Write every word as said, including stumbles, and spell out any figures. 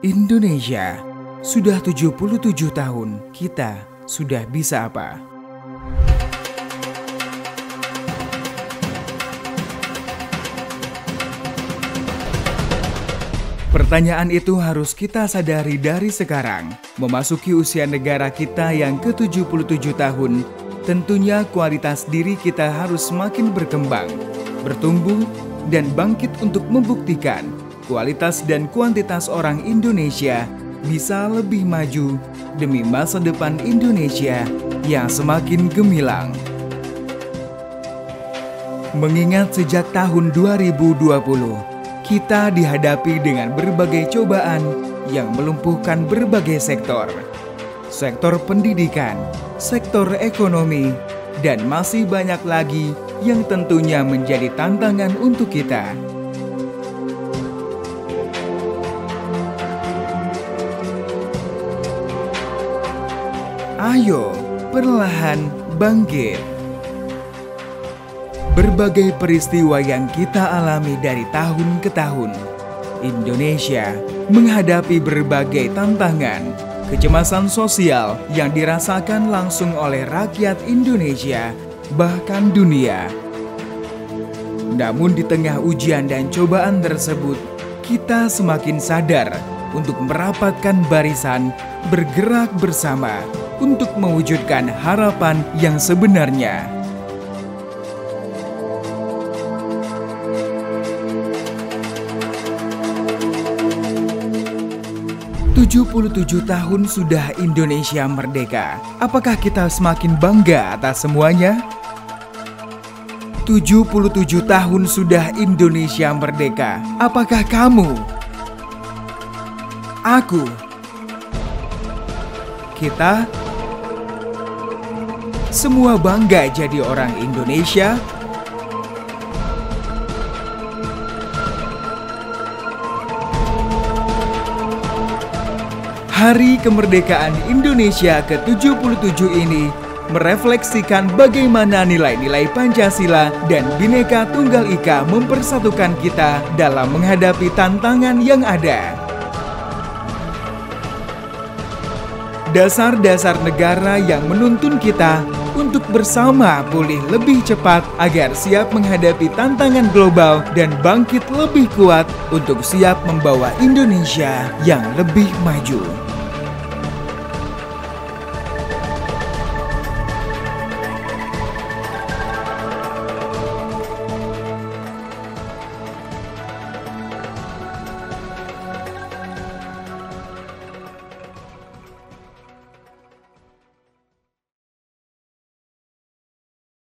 Indonesia, sudah tujuh puluh tujuh tahun, kita sudah bisa apa? Pertanyaan itu harus kita sadari dari sekarang. Memasuki usia negara kita yang ke tujuh puluh tujuh tahun, tentunya kualitas diri kita harus semakin berkembang, bertumbuh, dan bangkit untuk membuktikan kualitas dan kuantitas orang Indonesia bisa lebih maju demi masa depan Indonesia yang semakin gemilang. Mengingat sejak tahun dua ribu dua puluh, kita dihadapi dengan berbagai cobaan yang melumpuhkan berbagai sektor. Sektor pendidikan, sektor ekonomi, dan masih banyak lagi yang tentunya menjadi tantangan untuk kita. Ayo, perlahan bangkit. Berbagai peristiwa yang kita alami dari tahun ke tahun, Indonesia menghadapi berbagai tantangan, kecemasan sosial yang dirasakan langsung oleh rakyat Indonesia, bahkan dunia. Namun di tengah ujian dan cobaan tersebut, kita semakin sadar untuk merapatkan barisan, bergerak bersama untuk mewujudkan harapan yang sebenarnya. tujuh puluh tujuh tahun sudah Indonesia merdeka. Apakah kita semakin bangga atas semuanya? tujuh puluh tujuh tahun sudah Indonesia merdeka. Apakah kamu? Aku? Kita? Semua bangga jadi orang Indonesia? Hari kemerdekaan Indonesia ke tujuh puluh tujuh ini merefleksikan bagaimana nilai-nilai Pancasila dan Bhinneka Tunggal Ika mempersatukan kita dalam menghadapi tantangan yang ada. Dasar-dasar negara yang menuntun kita untuk bersama pulih lebih cepat agar siap menghadapi tantangan global dan bangkit lebih kuat untuk siap membawa Indonesia yang lebih maju.